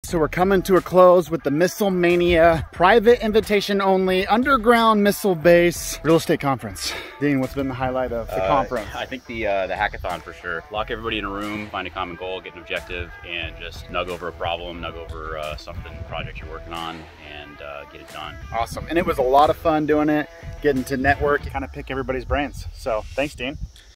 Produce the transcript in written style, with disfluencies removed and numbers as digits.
So we're coming to a close with the Missile Mania private invitation only underground missile base real estate conference. Dean, what's been the highlight of the conference? I think the hackathon for sure. Lock everybody in a room, find a common goal, get an objective, and just nug over a problem, nug over something, project you're working on, and get it done. Awesome. And it was a lot of fun doing it, getting to network, kind of pick everybody's brains. So thanks, Dean.